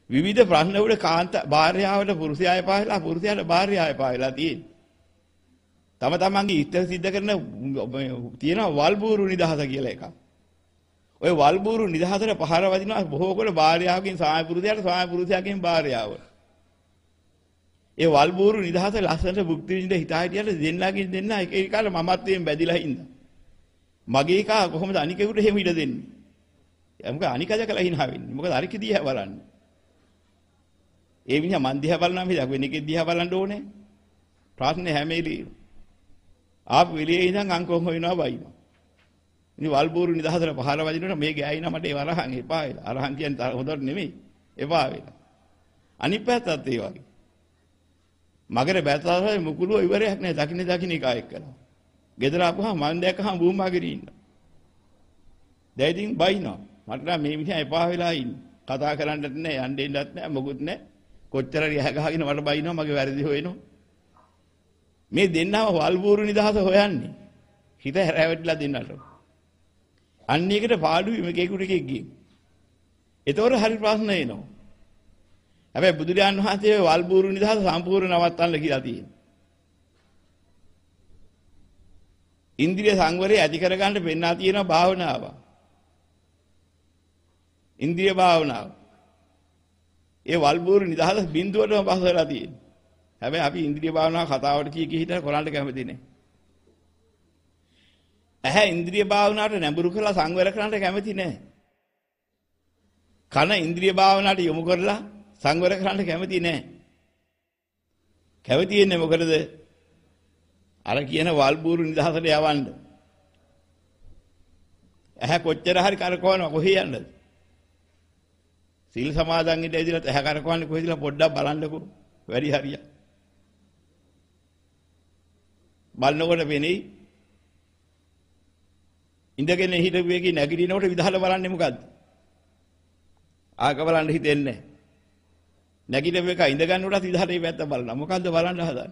විවිධ ප්‍රශ්න වල කාන්ත භාර්යාවට පුරුෂයාය පායලා පුරුෂයාට භාර්යාය පායලා තියෙන්නේ. තම තමන්ගේ ඉෂ්ට සිද්ධ කරන තියෙනවා වල්බూరు නිදහස කියලා එකක්. ඔය වල්බూరు නිදහසට පහර වදිනවා බොහෝ කොට භාර්යාවකින් සාය පුරුෂයාට සාය පුරුෂයාගෙන් භාර්යාවට. ඒ වල්බూరు නිදහස ලස්සනට භුක්ති විඳින්න හිතා හිටියට දෙන්නාකින් දෙන්න එක එකාට මමත්වයෙන් බැඳිලා ඉඳලා. මගේ එකා කොහොමද අනිකෙකුට එහෙම ඉඩ දෙන්නේ? මොකද අනික දැකලා හිනා වෙන්නේ. මොකද අරික දිහා බලන්නේ. ඒ මිනිහා මන් දිහා බලනවා මිසක් වෙන එකෙක් දිහා බලන්න ඕනේ. ප්‍රශ්නේ හැම එළියෙම. ආපු එළියේ ඉඳන් අංකෝ හොයනවා බයිනවා. ඉතින් වල්බూరు නිදහසට පහර වදිනකොට මේ ගෑයිනා මට ඒ වරහන් එපා වෙලා. අරහන් කියන්නේ හොඳට නෙමෙයි. එපා වෙලා. අනිත් පැත්තත් ඒ වගේ. මගර බැතතාවේ මුකුළු ඉවරයක් නැහැ. දකින්න එකා එක්කලා. ගෙදර ආපුහම මන් දැක්කහම බූමාගිරි ඉන්නවා. දැන් ඉතින් බයිනවා. මට නම් මේ මිනිහා එපා වෙලා ඉන්නේ. කතා කරන්නත් නැහැ, යන්න දෙන්නත් නැහැ, මොකුත් නැහැ. කොච්චර රිහ ගහගෙන මට බයිනවා මගේ වැරදි හොයනවා. මේ දෙන්නම වල්බూరు නිදහස හොයන්නේ. හිත හැරවැටිලා දෙන්නට. අන්න එකට පාඩුවේ මේකේකට එකෙක් ගියේ. ඒතොර හරි ප්‍රශ්න එනවා. හැබැයි බුදුරජාණන් වහන්සේ වල්බూరు නිදහස සම්පූර්ණ නවත්තන්න කියලා තියෙනවා. ඉන්ද්‍රිය සංවරය ඇති කරගන්න පෙන්වා තියෙන භාවනාව. ඉන්ද්‍රිය භාවනාව. ඒ වල්බూరు නිදහස බිඳුවටම පහසලා තියෙනවා. හැබැයි අපි ඉන්ද්‍රිය භාවනාව කතාවට කී හිතන කොරන්ට කැමති නැහැ. ඇහැ ඉන්ද්‍රිය භාවනාවට නැඹුරු කරලා සංවර කරන්න කැමති නැහැ. කන ඉන්ද්‍රිය භාවනාවට යොමු කරලා සංවර කරන්න කැමති නැහැ. කැමති වෙන්නේ මොකටද? අර කියන වල්බూరు නිදහසට යවන්න. ඇහැ කොච්චර හරි කරකවනවා කොහේ යන්නද? සීල් සමාදන් ඉඳලා ඉඳලා ඇහැ කරකවන්නේ කොහෙදලා පොඩ්ඩක් බලන්නකෝ. වැඩි හරියක්. බලනකොට වෙන්නේ ඉඳගෙන හිටපු එකේ නැගිටිනකොට විදහල බලන්නේ මොකද්ද? ආක බලන්න හිතෙන්නේ නැහැ. නැගිටපු එක ඉඳ ගන්නකොටත් විදහට මේ පැත්ත බලනවා. මොකද්ද බලන්න හදන්නේ?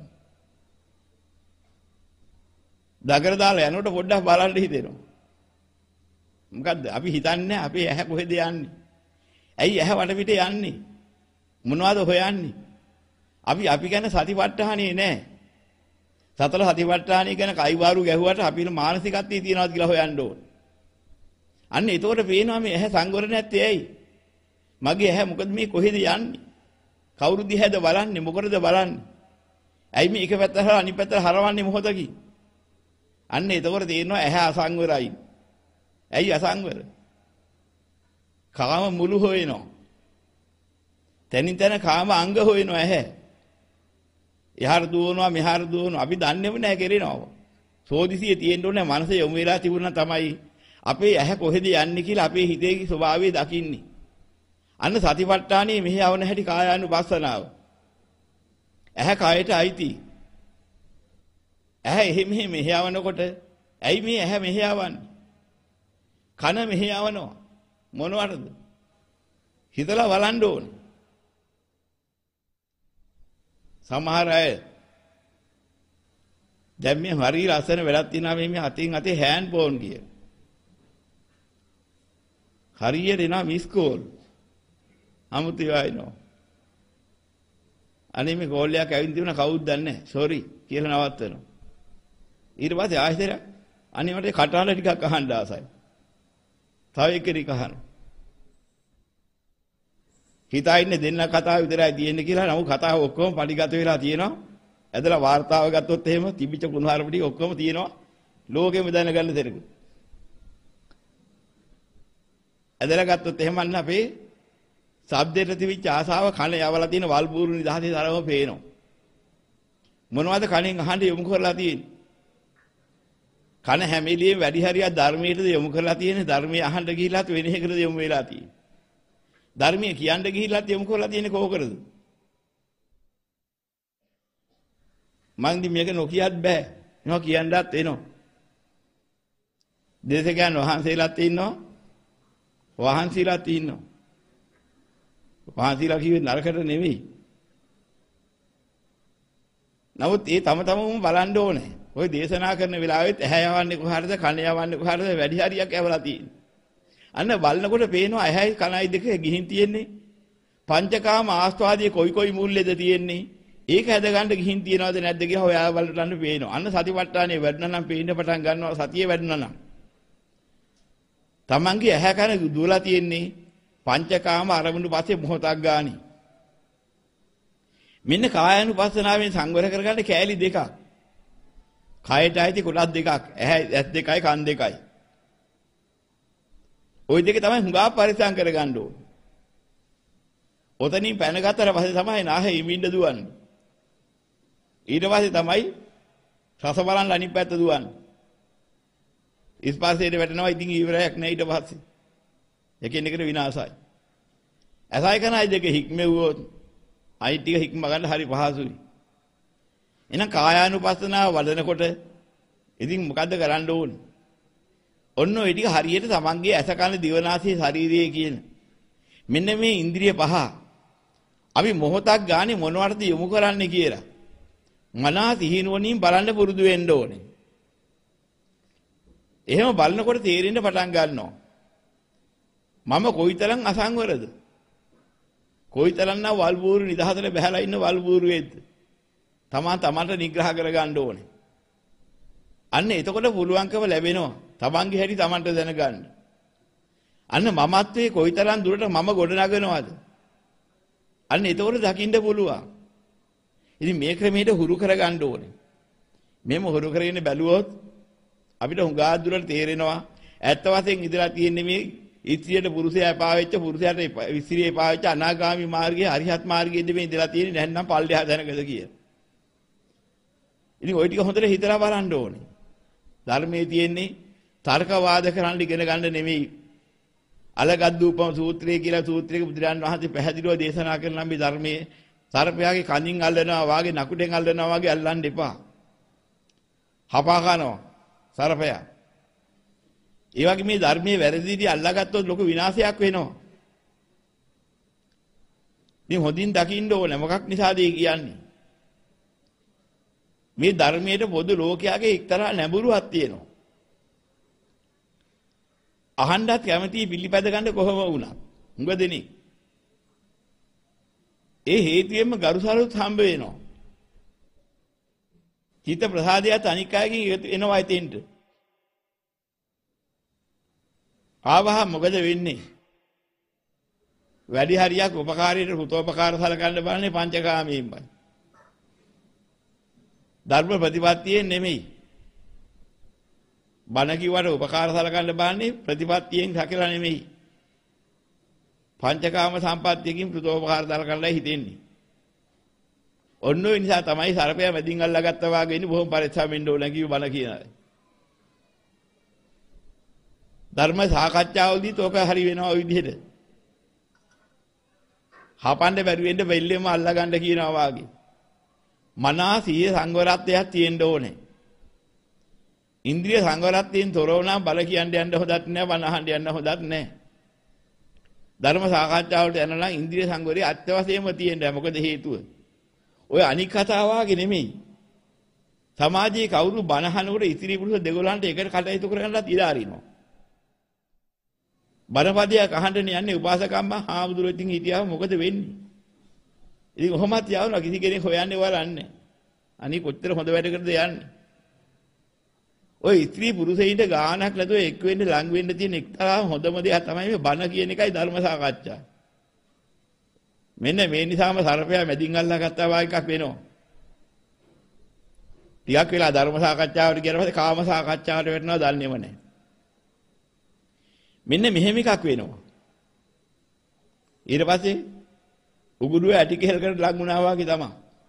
දගර දාලා යනකොට පොඩ්ඩක් බලන්න හිතෙනවා. මොකද්ද? අපි හිතන්නේ අපේ ඇහැ කොහෙද යන්නේ? ඇයි ඇහැ වඩ පිට යන්නේ? මොනවද හොයන්නේ? අපි ගැන සතිපට්ඨානේ නැහැ. සතර සතිපට්ඨානේ ගැන කයිවාරු ගැහුවට අපිට මානසිකත්වයේ තියනවාද කියලා හොයන්න ඕන. අන්න එතකොට පේනවා මේ ඇහැ සංවර නැත්තේ ඇයි? මගේ ඇහැ මොකද මේ කොහෙද යන්නේ? කවුරු දිහාද බලන්නේ? මොකටද බලන්නේ? ඇයි මේ එක පැත්තට හරව අනිත් පැත්තට හරවන්නේ මොහොතකින්? අන්න එතකොට තේරෙනවා ඇහැ අසංවරයි. ඇයි අසංවර? කාම මුළු හොයනවා. තනින් තන කාම අංග හොයනවා ඇහැ. එහාට දුවනවා මෙහාට දුවනවා. අපි දන්නේම නැහැ කෙරෙනවා. සෝදිසිය තියෙන්න ඕනේ මනස යොමු වෙලා තිබුණා තමයි අපේ ඇහැ කොහෙද යන්නේ කියලා අපේ හිතේ ස්වභාවය දකින්නේ. අන්න සතිපට්ඨානයේ මෙහි આવන හැටි කායානුපස්සනාව. ඇහැ කායට අයිති. ඇහැ එහෙ මෙහි આવනකොට ඇයි මේ ඇහැ මෙහි આવන්නේ? කන මෙහි આવනවා. මොනවටද? හිතලා බලන්න ඕනේ. සමහර අය දැන් මේ හරි ලස්සන වැඩක් තියෙනවා මේ අතින් අතේ හෑන්ඩ් ෆෝන් කිය. හරියට එනවා මිස් කෝල්. අමුතු වයින්නවා. අනේ මේ කෝල් එකක් ඇවිත් තිබුණා කවුද දන්නේ නැහැ. සෝරි කියලා නවත්තනවා. ඊට පස්සේ ආයෙත් අනේ මට කටහඬ ටිකක් අහන්න ආසයි. තව එකෙක් අහනවා. හිතා ඉන්නේ දෙන්න කතාව විතරයි තියෙන්නේ කියලා. නමුත් කතාව ඔක්කොම පරිගත වෙලා තියෙනවා. ඇදලා වார்த்தාව ගත්තොත් එහෙම තිබිච්ච කුණුහරුප ටික ඔක්කොම තියෙනවා. ලෝකෙම දැනගන්න දෙයක්. ඇදලා ගත්තොත් එහෙම අන්න අපේ ශබ්දයට තිබිච්ච ආසාව කන යවලා තියෙන වල්බూరు නිදහසේ තරම පේනවා. මොනවද කණෙන් අහන්න යොමු කරලා තියෙන්නේ? කන හැමෙලියෙම වැඩි හරියක් ධර්මයටද යොමු කරලා තියෙන්නේ. ධර්මයේ අහන්න ගිහිලාත් වෙන එකකටද යොමු වෙලා තියෙන්නේ. ධර්මයේ කියන්න ගිහිල්ලාත් යොමු කරලා තියෙන්නේ කොහොකටද? මං දි මේක නොකියත් බෑ. නෝ කියන්නත් එනවා. දේශකයන් වහන්සේලාත් ඉන්නවා. වහන්සීලාත් ඉන්නවා. වහන්සීලා කිව්වේ නරකට නෙවෙයි. නමුත් ඒ තම තමම බලන්න ඕනේ. ඔය දේශනා කරන වෙලාවෙත් ඇහැ යවන්නේ කොහටද? කන යවන්නේ කොහටද? වැඩි හරියක් ඇවලා තියෙන්නේ. අන්න බලනකොට පේනවා ඇහැයි කනයි දෙක ගිහින් තියෙන්නේ පංචකාම ආස්වාදයේ කොයි මූල්‍යද තියෙන්නේ? ඒක හැදගන්න ගිහින් තියනවද නැද්ද කියලා හොයා බලන්න පේනවා. අන්න සතිපට්ඨානේ වැඩන නම් පේන්න පටන් ගන්නවා සතිය වැඩන නම්. Tamange ඇහැ කන දුවලා තියෙන්නේ පංචකාම අරමුණු පස්සේ මොහොතක් ගානේ. මෙන්න කායानुපස්සනාවෙන් සංවර කරගන්න කෑලි දෙකක්. කයට ඇති කොටස් දෙකක්. ඇහැ ඇස් දෙකයි කන් දෙකයි. ওই දෙක තමයි හුඟා පරිසම් කරගන්න ඕනේ. ඔතනින් පැනගත්තට පස්සේ තමයි නාහේ ඉමින්න දුවන්නේ. ඊට පස්සේ තමයි රස බලන්න අනිත් පැත්ත දුවන්නේ. ස්පර්ශයට වැටෙනවා ඉතින් ඉවරයක් නෑ ඊට පස්සේ. එකින් එකට විනාශයි. ඇසයි කනයි දෙක හික්මෙව්වොත් අයි ටික හික්ම ගන්න හරි පහසුයි. එහෙනම් කායානුපස්සනාව වඩනකොට ඉතින් මොකද්ද කරන්න ඕනේ? ඔන්න ඔය ටික හරියට තමන්ගේ ඇස කන දිවනාසය ශරීරය කියන මෙන්න මේ ඉන්ද්‍රිය පහ අපි මොහොතක් ගානේ මොනවටද යොමු කරන්නේ කියලා මනස හිනුවණින් බලන්න පුරුදු වෙන්න ඕනේ. එහෙම බලනකොට තේරෙන්න පටන් ගන්නවා. මම කොයිතරම් අසංවරද? කොයිතරම් නම් වල්බూరు නිදහසට බහැලා ඉන්න වල්බూరు වේද? තමන්ට නිග්‍රහ කරගන්න ඕනේ. අන්න එතකොට පුළුවන්කම ලැබෙනවා. තමන්ගේ හැටි තමන්ට දැනගන්න. අන්න මමත්වයේ කොයිතරම් දුරට මම ගොඩනගනවද? අන්න එතකොට දකින්න පුළුවන්. ඉතින් මේ ක්‍රමයට හුරු කරගන්න ඕනේ. මෙහෙම හුරු කරගෙන බැලුවොත් අපිට හුඟා දුරට තේරෙනවා ඇත්ත වශයෙන් ඉඳලා තියෙන්නේ මේ ඉස්ත්‍රියට පුරුෂයා එපා වෙච්ච පුරුෂයාට ඉස්ත්‍රිය එපා වෙච්ච අනාගාමී මාර්ගයේ අරිහත් මාර්ගයේද මේ ඉඳලා තියෙන්නේ නැත්නම් පල්ලෙහා දැනගද කියලා. ඉතින් ওই ටික හොඳට හිතලා බලන්න ඕනේ. ධර්මයේ තියෙන්නේ තර්ක වාද කරන්න ඉගෙන ගන්න නෙමෙයි. අලගද්දූපම සූත්‍රය කියලා සූත්‍රයක බුදුරජාන් වහන්සේ පැහැදිලිව දේශනා කරන මේ ධර්මයේ සර්පයාගේ කනින් අල්ලනවා වාගේ නකුටෙන් අල්ලනවා වාගේ අල්ලන්න එපා. හපා ගන්නවා සර්පයා. ඒ වගේ මේ ධර්මයේ වැරදිදී අල්ලාගත්තොත් ලොකු විනාශයක් වෙනවා. මේ හොඳින් දකින්න ඕනේ මොකක් නිසාද කියන්නේ? මේ ධර්මයේ පොදු ලෝකයාගේ එක්තරා නැඹුරුවක් තියෙනවා. අහන්නත් කැමති පිළිපැද ගන්න කොහොම වුණත්. හුඟ දෙනෙක්. ඒ හේතුවෙන්ම ගරුසරුත් හම්බ වෙනවා. චිත්ත ප්‍රසාදයට අනික් අයගෙන් එනවා ඉතින්ට. ආවහ මොකද වෙන්නේ? වැඩි හරියක් උපකාරයට හුතෝපකාර සලකන්න බලන්නේ පංචකාමයෙන්මයි. ධර්ම ප්‍රතිපත්තියෙන් නෙමෙයි. බණ කිව්වට උපකාර සලකන්න බලන්නේ ප්‍රතිපත්තියෙන් හැකලා නෙමෙයි. පංචකාම සම්පත්තියකින් හුතෝපකාර සලකන්නයි හිතෙන්නේ. ඔන්න ඔය නිසා තමයි සර්පයා මැදින් අල්ලගත්තා වාගේ ඉන්නේ බොහොම පරිස්සමෙන් ඕන කිව්ව බණ කියනවා. ධර්ම සාකච්ඡාවලදීත් ඔක හරි වෙනවා ওই විදිහට. හපන්න බැරි වෙන්න බෙල්ලෙම අල්ලා ගන්න කියනවා වාගේ. මනසිය සංවරත්වයක් තියෙන්න ඕනේ. ඉන්ද්‍රිය සංවරත්වයෙන් තොරව නම් බල කියන්න යන්න හොදත් නැහැ, බණ අහන්න යන්න හොදත් නැහැ. ධර්ම සාකච්ඡාවලට යන නම් ඉන්ද්‍රිය සංවරය අත්‍යවශ්‍යම තියෙනවා. මොකද හේතුව? ඔය අනික් කතාව වාගේ නෙමෙයි. සමාජයේ කවුරු බණ අහනකොට ඉතිරි පුරුෂ දෙගොල්ලන්ට එකට කටයුතු කරන්නත් ඉඩ අරිනවා. බරපදියක් අහන්න යන්නේ උපාසකම්ම හාමුදුරුවෝ ඉතින් හිටියාම මොකද වෙන්නේ? ඉතින් කොහොමත් යවනවා කිසි කෙනෙක් හොයන්නේ වරන්නේ. අනික කොච්චර හොඳ වැඩකටද යන්නේ? ඔය ස්ත්‍රී පුරුෂයින්ට ගානක් නැතුව එක් වෙන්න ලඟ වෙන්න තියෙන එක්තරා හොඳම දේ තමයි මේ බණ කියන එකයි ධර්ම සාකච්ඡා. මෙන්න මේ නිසාම සර්පයා මැදින් අල්ලා ගත්තා වගේ එකක් වෙනවා. ටිකක් වෙලා ධර්ම සාකච්ඡාවට ගියාට පස්සේ කාම සාකච්ඡාවට වැටෙනවා දන්නේම නැහැ. මෙන්න මෙහෙම එකක් වෙනවා. ඊට පස්සේ උගුරුව ඇටි කෙහෙල්කට ලඟ වුණා වගේ තමයි.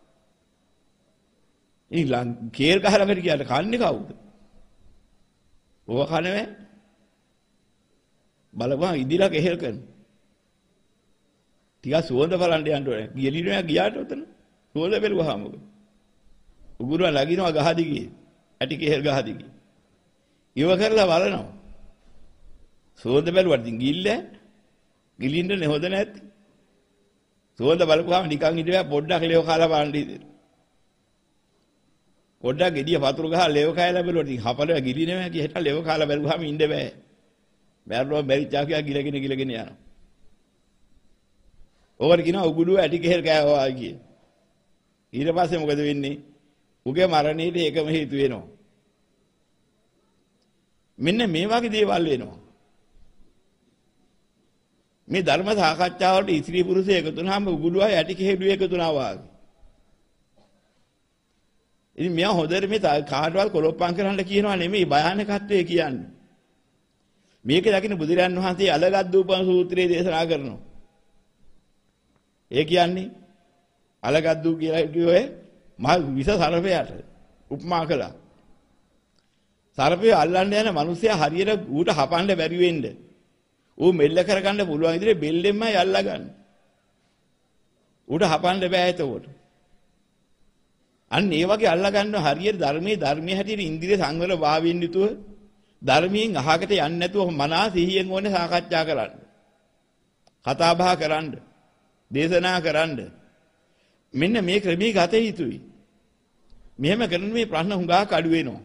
ඉතින් කේල් ගහ ළඟට ගියාට කන්නේ කවුද? ඔව කන්නේ බලපන් ඉදිලා කෙහෙල් කරන. ටිකක් සුවඳ බලන්න යන්න ඕනේ. ගියලිනවා ගියාට උතන සුවඳ බැලුවාම මොකද? උගුරුව ලගිනවා ගහ දිගේ. ඇටි කෙහෙල් ගහ දිගේ. ඉව කරලා බලනවා. සුවඳ බැලුවට ඉතින් ගිලින්න හොඳ නැති. සුවඳ බලපුවාම නිකන් හිටියා පොඩ්ඩක් ලේව කාලා බලන්න ඉතින්. පොඩ්ඩක් ගෙඩිය වතුර ගහලා ලේව කාලා බැලුවා ඉතින් හපලව ගිලිනවා කිය ලේව කාලා බැලුවාම ඉන්න බෑ. බැලුවා බැරිචා කියා ගිලගෙන යනවා. ඕකට කියනවා උගුඩුව ඇටි කෙහෙල් කෑවා කිය. ඊට පස්සේ මොකද වෙන්නේ? උගේ මරණයට ඒකම හේතු වෙනවා. මෙන්න මේ වගේ දේවල් වෙනවා. මේ ධර්ම සාකච්ඡාවලට ස්ත්‍රී පුරුෂය එකතු වුණාම උගුඩුවයි ඇටි කෙහෙලුව එකතු වුණා වාගේ. ඉතින් මෙයා හොඳට මේ කාටවත් කොලොප්පම් කරන්න කියනවා නෙමෙයි භයානකත්වය කියන්නේ. මේක දකින්න බුදුරයන් වහන්සේ අලගද්දූපම සූත්‍රයේ දේශනා කරනවා. ඒ කියන්නේ අලගද්දු කියලා කිව්වේ මහ විස සර්පයාට උපමා කළා. සර්පය අල්ලන්න යන මිනිස්සයා හරියට ඌට හපන්න බැරි වෙන්න. ඌ මෙල්ල කරගන්න පුළුවන් ඉදිරියේ බෙල්ලෙන්මයි අල්ලගන්නේ. ඌට හපන්න බෑ එතකොට. අන්න ඒ වගේ අල්ලගන්න හරියට ධර්මයේ හැටියට ඉන්ද්‍රිය සංවර භාවයෙන් යුතුව ධර්මයෙන් අහකට යන්නේ නැතුව මනස සිහියෙන් ඕනේ සාකච්ඡා කරන්න. කතා බහ කරන්න. දේශනා කරන්න. මෙන්න මේ ක්‍රමී ගත යුතුයි. මෙහෙම කරන මේ ප්‍රශ්න හුඟක් අඩු වෙනවා.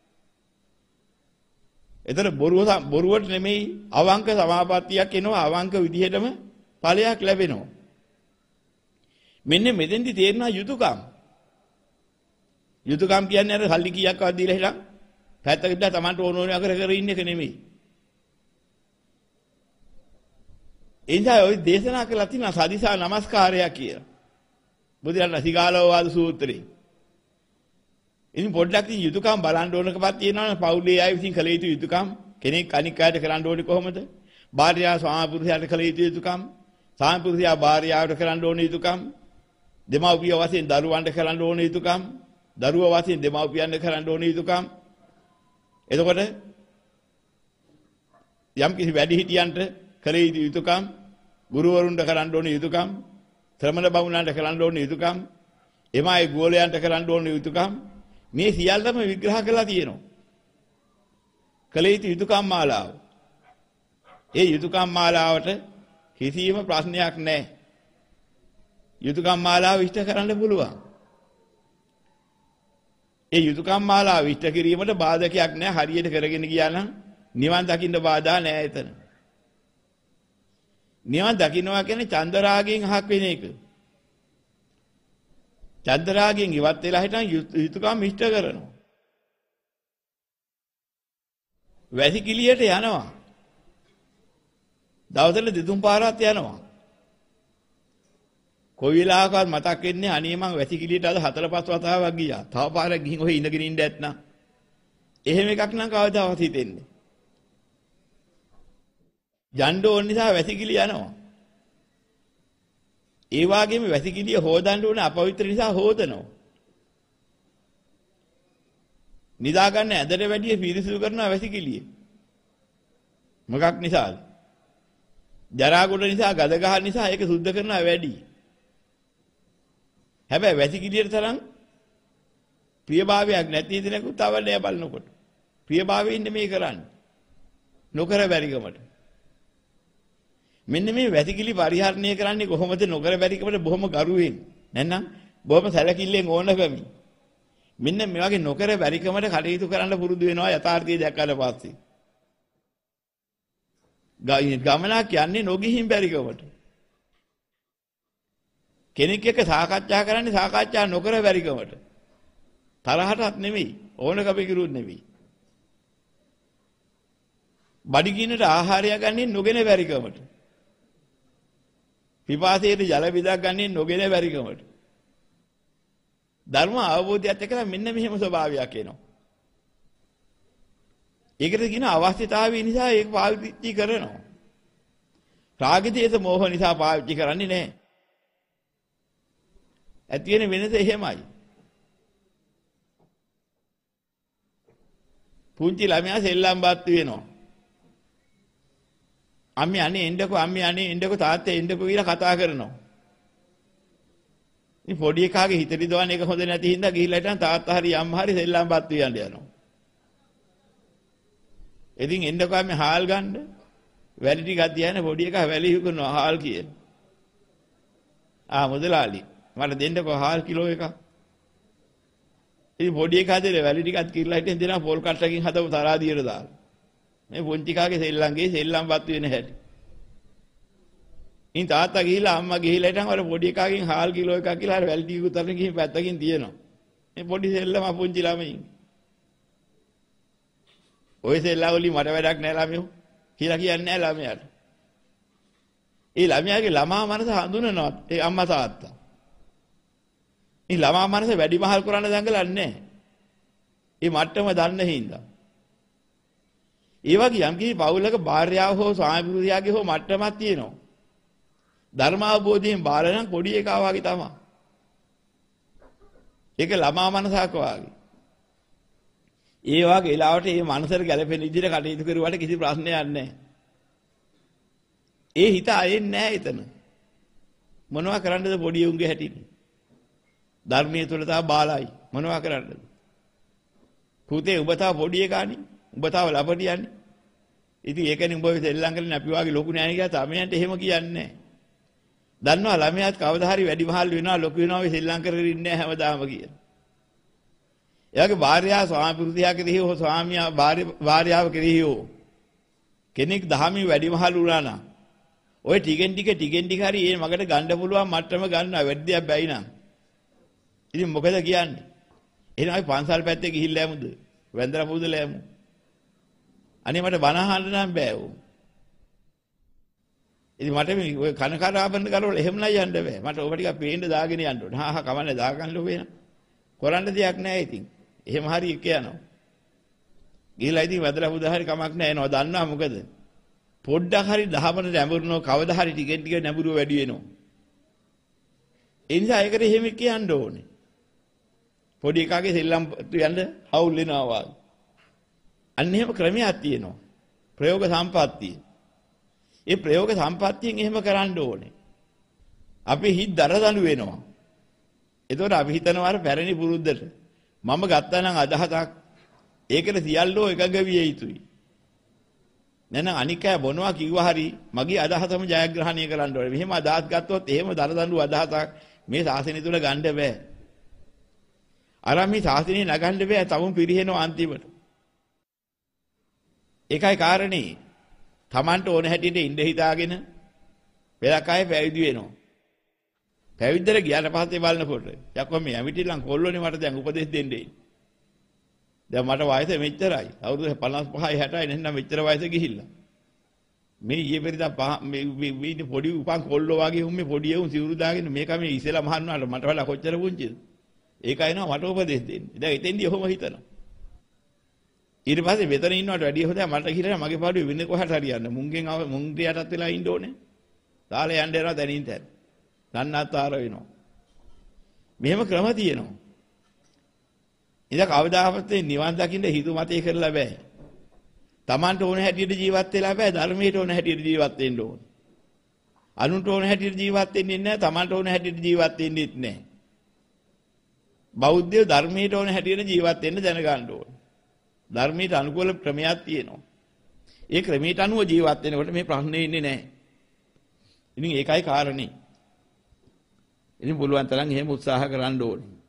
ඒතර බොරුවට නෙමෙයි අවංක සමාපත්තියක් එනවා අවංක විදිහටම ඵලයක් ලැබෙනවා. මෙන්න මෙතෙන්දි තේරෙනවා යුතුයකම්. යුතුයකම් කියන්නේ අර සල්ලි කීයක්වත් දීලා හිටන් පැත්තකට දාලා Tamanට ඕන ඕනේ අකර කර ඉන්න එක නෙමෙයි. එනිසා ওই දේශනා කළා තියෙනවා සදිසා නමස්කාරය කියලා. බුදුරජාණන් සිගාලෝවාද සූත්‍රේ. ඉතින් පොඩ්ඩක් ඉතින් යුතුයකම් බලන්න ඕනකමක් තියෙනවනේ පවුලේ අය විසින් කළ යුතු යුතුයකම් කෙනෙක් අනික් අයට කරන්න ඕනේ කොහොමද? භාර්යාව ස්වාමි පුරුෂයාට කළ යුතු යුතුයකම්, ස්වාමි පුරුෂයා භාර්යාවට කරන්න ඕනේ යුතුයකම්, දෙමව්පිය වශයෙන් දරුවන්ට කරන්න ඕනේ යුතුයකම්, දරුවා වශයෙන් දෙමව්පියන්ට කරන්න ඕනේ යුතුයකම්. එතකොට යම් කිසි වැඩිහිටියන්ට කළ යුතු යුතුයකම්, ගුරුවරුන්ට කරන්න ඕනේ යුතුයකම්, ශ්‍රමණ බමුණන්ට කරන්න ඕනේ යුතුයකම්, එමයි ගෝලයන්ට කරන්න ඕනේ යුතුයකම් මේ සියල්ලම විග්‍රහ කරලා තියෙනවා. කළ යුතු යුතුයකම් මාලාව. ඒ යුතුයකම් මාලාවට කිසිම ප්‍රශ්නයක් නැහැ. යුතුයකම් මාලාව විස්තර කරන්න පුළුවන්. ඒ යුතුයකම් මාලාව විස්තර කිරීමට බාධකයක් නැහැ. හරියට කරගෙන ගියා නම් නිවන් දකින්න බාධා නැහැ එතන. නිවන් දකින්නවා කියන්නේ චන්දරාගයෙන් අහක් වෙන එක. චන්දරාගයෙන් ඉවත් වෙලා හිටන් යුතුයකම් ඉෂ්ට කරනවා. වැසිකිළියට යනවා. දවසට දෙතුන් පාරක් යනවා. කොයි වෙලාවකවත් මතක් වෙන්නේ අනේ මං වැසිකිළියට අද 4-5 වතාවක් ගියා. තව පාරක් ගිහින් ඔහෙ ඉඳගෙන ඉන්න ඇත්නම්. එහෙම එකක් නම් කවදාවත් හිතෙන්නේ. යන්න ඕන නිසා වැසිකිළිය යනවා. ඒ වගේම වැසිකිළිය හොදන්න ඕනේ අපවිත්‍ර නිසා හොදනවා. නිදා ගන්න ඇඳට වැඩිය පිරිසිදු කරනවා වැසිකිළිය. මොකක් නිසාද? ජරා ගොඩ නිසා ගද ගහන නිසා ඒක සුද්ධ කරනවා වැඩි. හැබැයි වැසිකිළියට තරම් ප්‍රියභාවයක් නැති දිනකුත් අවලේ බලනකොට. ප්‍රියභාවයෙන් මේ කරන්නේ. නොකර බැරිකමට. මෙන්න මේ වැසිකිලි පරිහරණය කරන්නේ කොහොමද නොකර බැරිකමට බොහොම ගරුවෙන්. නැත්නම් බොහොම සැලකිල්ලෙන් ඕනකමින්. මෙන්න මේ වගේ නොකර බැරිකමට කටයුතු කරන්න පුරුදු වෙනවා යථාර්ථය දැක්කට පස්සේ. ගමනක් යන්නේ නොගිහින් බැරිකමට. කෙනෙක් එක්ක සාකච්ඡා කරන්නේ සාකච්ඡා නොකර බැරිකමට. තරහටත් නෙමෙයි ඕනකමිකුරුත් නෙමෙයි. බඩගින්නට ආහාරය ගන්නේ නොගෙන බැරිකමට. පිපාසයට ජල බිඳක් ගන්නේ නොගෙන බැරිකමට. ධර්ම අවබෝධයත් එක්කලා මෙන්න මෙහෙම ස්වභාවයක් එනවා. ඒකට කියන අවශ්‍යතාවය නිසා ඒක පාවිච්චි කරනවා. රාග දේශ මොහ නිසා පාවිච්චි කරන්නේ නැහැ. ඇති වෙන වෙනස එහෙමයි. පුංචි ළමයා සෙල්ලම්පත් වෙනවා. අම්මි අනේ එන්නකෝ අම්මි අනේ එන්නකෝ තාත්තේ එන්නකෝ කියලා කතා කරනවා. ඉතින් පොඩි එකාගේ හිත රිදවන එක හොඳ නැති හින්දා ගිහිල්ලා හිටන් තාත්තා හරි අම්මා හරි සෙල්ලම්පත් වියන්න යනවා. ඉතින් එන්නකෝ අම්මි හාල් ගන්න. වැලි ටිකක් තියන පොඩි එකා වැලි හිකුනවා හාල් කියන. මුදලාලි මට දෙන්නකෝ හාල් කිලෝ එකක්. ඉතින් පොඩි එකා දෙල වැලි ටිකක් කිරලා හිටින් දෙනවා පොල් කට්ටකින් හදපු තරාදියට දාලා. මේ පොන්චි කාගේ සෙල්ලම්පත් වෙන හැටි. ඉතින් තාත්තා ගිහිල්ලා අම්මා ගිහිල්ලා හිටන් වල පොඩි එකාගෙන් හාල් කිලෝ එකක් කියලා අර වැල් ටික උතරන ගිහින් පැත්තකින් තියෙනවා. මේ පොඩි සෙල්ලම පුංචි ළමයි. ඔය සෙල්ලා වලින් මට වැඩක් නැහැ ළමයෝ කියලා කියන්නේ නැහැ ළමයාට. ඒ ළමයාගේ ළමා මනස හඳුනනවා ඒ අම්මා තාත්තා. මේ ළමා මනස වැඩිමහල් කරන්න දඟලන්නේ නැහැ. ඒ මට්ටම දන්න හින්දා. ඒ වගේ යම් කිසි පවුලක භාර්යාව හෝ ස්වාමි පුරුෂයාගේ හෝ මට්ටමක් තියෙනවා. ධර්ම අවබෝධයෙන් බාල නම් පොඩි එකා වගේ තමයි. ඒක ළමා මනසක් වගේ. ඒ වගේ වෙලාවට මේ මනසට ගැළපෙන විදිහට කටයුතු කරුවාට කිසි ප්‍රශ්නයක් නැහැ. ඒ හිත ආයෙන්නේ නැහැ එතන. මොනවා කරන්නද පොඩි උන්ගේ හැටින්? ධර්මයේ තුල තා බාලයි. මොනවා කරන්නද? පුතේ ඔබ තා පොඩි එකානේ. ඔබ තාව ලපටියන්නේ. ඉතින් ඒකනේ උඹ සෙල්ලම් කරන්නේ අපි වාගේ ලොකු නෑ කියලා තමයන්ට එහෙම කියන්නේ නැහැ. දන්නවා ළමයාත් කවදා හරි වැඩි මහල් වෙනවා ලොකු වෙනවා වෙ සෙල්ලම් කරගෙන ඉන්නේ නැහැ හැමදාම කියලා. එයාගේ භාර්යාව ස්වාමි පුරුෂයා කෙරෙහි හෝ ස්වාමියා භාර්යාව කෙරෙහි හෝ කෙනෙක් දහමින් වැඩි මහල් වුණා නම් ඔය ටිකෙන් ටික හරි ඒ මගට ගන්න පුළුවන් මට්ටම ගන්නවා වැඩියක් බැයි නම්. ඉතින් මොකද කියන්නේ? එහෙනම් අපි පන්සල් පැත්තේ ගිහිල්ලා යමුද? වැන්දලා පුදලා යමු. අනේ මට බණ අහන්න නම් බෑ ඕ. ඉතින් මට මේ ඔය කන කරාබන්න කරවල එහෙම නයි යන්න බෑ. මට ඔබ ටික පේන්න දාගෙන යන්න ඕනේ. හා කමන්නේ දාගන්න ඕනේ න ะ. කරන්න දෙයක් නැහැ ඉතින්. එහෙම හරි එක යනවා. ගිහලා ඉතින් වැදලා පුදා හරි කමක් නැහැ එනවා. දන්නවා මොකද? පොඩ්ඩක් හරි දහමන නැඹුරුනෝ කවදා හරි ටිකෙන් ටික නැඹුරුව වැඩි වෙනවා. ඒ නිසා ඒකට එහෙම කියන්න ඕනේ. පොඩි එකාගේ සෙල්ලම් යන්න හවුල් වෙනවා වගේ. අන්න එහෙම ක්‍රමයක් තියෙනවා. ප්‍රයෝග සම්පත්තිය. ඒ ප්‍රයෝග සම්පත්තියෙන් එහෙම කරන්න ඕනේ. අපි හිත දරදඬු වෙනවා. එතකොට අපි හිතනවා අර පැරණි පුරුද්දට මම ගත්තා නම් අදහසක් ඒකට සියල්ලෝ එකග විය යුතුයි. නැත්නම් අනිකා බොනවා කිව්වා හරි මගේ අදහසම ජයග්‍රහණය කරන්න ඕනේ. මෙහෙම අදහස් ගත්තොත් එහෙම දරදඬු අදහසක් මේ ශාසනය තුල ගන්න බෑ. අර මේ ශාසනය නගන්න බෑ. තමුන් පිරිහෙනවා අන්තිමට. ඒකයි කාරණේ. Tamanට ඕන හැටියට ඉඳ හිතාගෙන වෙලක් ආයේ පැවිදි වෙනවා. පැවිද්දට ගියාට පස්සේ බලනකොට යකෝ මේ ඇවිටිලන් කොල්ලෝනේ මට දැන් උපදෙස් දෙන්නේ. දැන් මට වයස මෙච්චරයි. අවුරුදු 55යි 60යි නැත්නම් මෙච්චර වයස ගිහිල්ලා. මේ ඊයේ පෙරේදා මේ පොඩි උපන් කොල්ලෝ වගේ උන් මේ පොඩි එවුන් සිවුරු දාගෙන මේක මේ ඉස්සෙල්ලා මහන්නාට මට වඩා කොච්චර පුංචිද? ඒකයි නෝ මට උපදෙස් දෙන්නේ. දැන් එතෙන්දී ඔහොම හිතනවා. ඊට පස්සේ මෙතන ඉන්නවට වැඩිය හොඳයි මට කියලා මගේ පාඩුවේ වෙන්නේ කොහට හරියන්න. මුංගේ යටත් වෙලා ඉන්න ඕනේ. තාලේ යන්න යනවා දැනින් තැන. නන්නතර වෙනවා. මෙහෙම ක්‍රම තියෙනවා. ඉතින් කවදාවත් නිවන් දකින්න හිතු මතේ කරලා බෑ. Tamanට ඕන හැටියට ජීවත් වෙලා බෑ. ධර්මයට ඕන හැටියට ජීවත් වෙන්න ඕන. අනුන්ට ඕන හැටියට ජීවත් වෙන්නේ නැහැ. Tamanට ඕන හැටියට ජීවත් වෙන්නේත් නැහැ. බෞද්ධයෝ ධර්මයට ඕන හැටියට ජීවත් වෙන්න දැනගන්න ඕන. ධර්මයට අනුකූල ක්‍රමයක් තියෙනවා. ඒ ක්‍රමයට අනුව ජීවත් වෙනකොට මේ ප්‍රශ්නේ ඉන්නේ නැහැ. ඉතින් ඒකයි කාරණේ. ඉතින් පුළුවන් තරම් එහෙම උත්සාහ කරන්න ඕනේ.